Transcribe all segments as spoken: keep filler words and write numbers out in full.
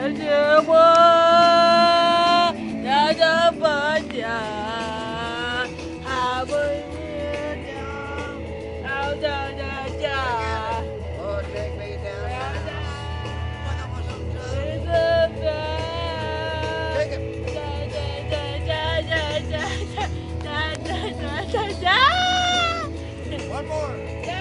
是我要的分家，还不是家，好的的家。 Oh, take me down. Take it. One more.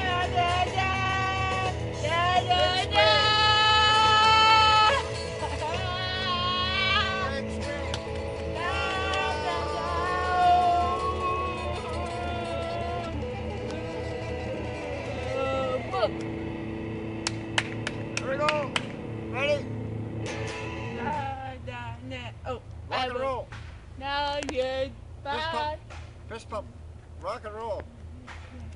Here we go. Ready? Oh, Rock and roll. now you Fist pump. Fist pump. Rock and roll.